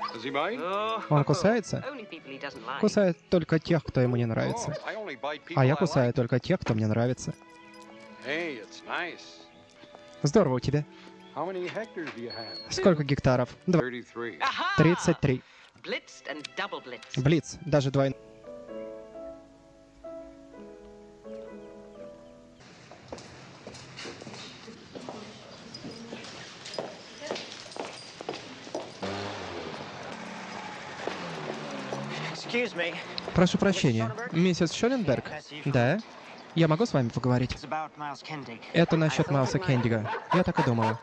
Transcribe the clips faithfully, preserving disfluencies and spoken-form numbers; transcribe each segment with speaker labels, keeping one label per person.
Speaker 1: Он кусается? Кусает только тех, кто ему не нравится. А я кусаю только тех, кто мне нравится. Здорово у тебя. Сколько гектаров? Два. Тридцать три. Блиц, даже двойной. Прошу прощения, миссис Шелленберг? Да? Я могу с вами поговорить? Это насчет Майлса Кендига. Я так и думала.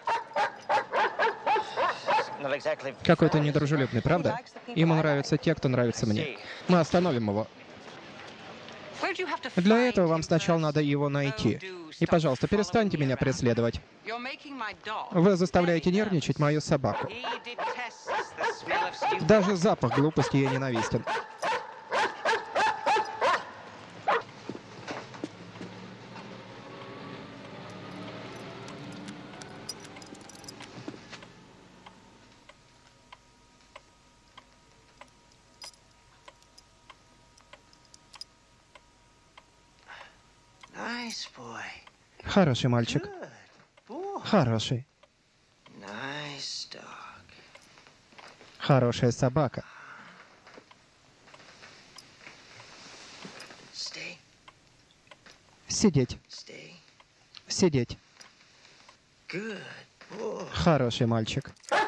Speaker 1: Какой-то недружелюбный, правда? Ему нравятся те, кто нравится мне. Мы остановим его. Для этого вам сначала надо его найти. И, пожалуйста, перестаньте меня преследовать. Вы заставляете нервничать мою собаку. Даже запах глупости ей ненавистен. Хороший мальчик. Хороший. Хорошая собака. Сидеть. Сидеть. Хороший мальчик.